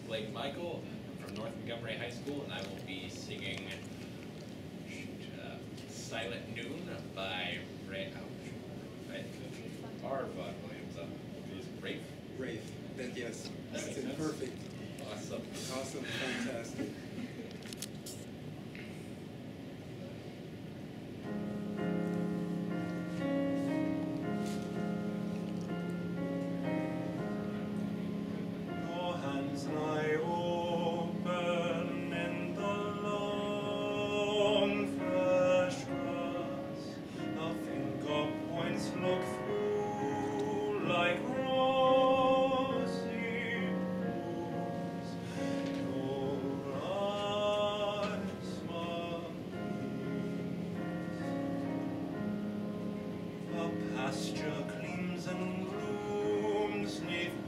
Blake Michael from North Montgomery High School, and I will be singing Silent Noon by Vaughn Williams. Rafe? Rafe, yes. That's Yes. perfect. Awesome. Awesome, fantastic. Your hands lie open in the long fresh grass. The finger points look through like rosy pools. Your eyes smile. The pasture gleams and blooms 'neath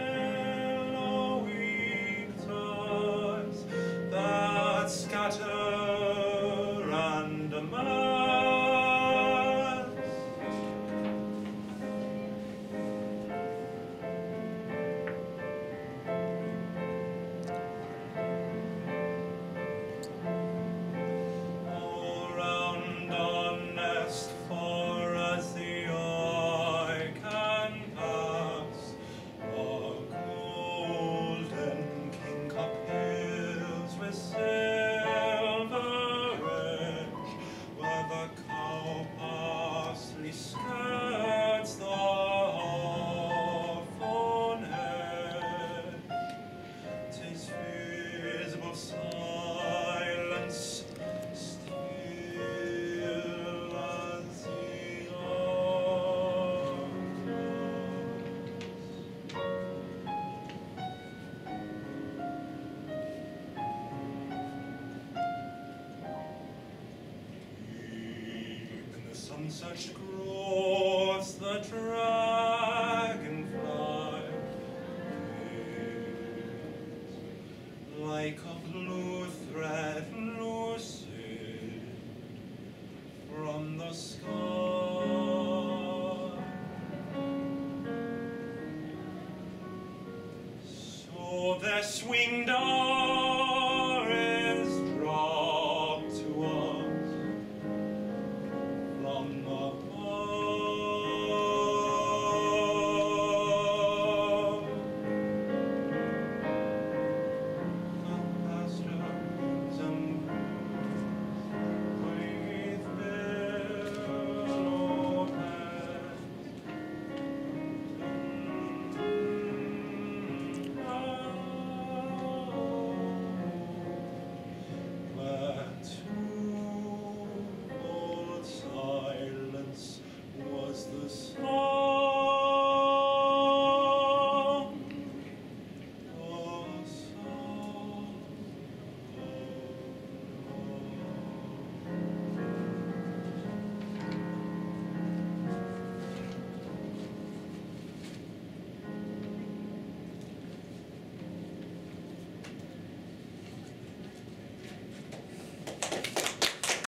yellowing tides that scatter and amass. All round our nest, far as the eye can pass, a golden kingcup hills with silver edge, where the cow parsley skirts the hawthorn hedge. 'Tis visible silence, still as the Deep in the sun-touched groves, the dragonfly waves like a blue thread lucid from the sky. So there swing down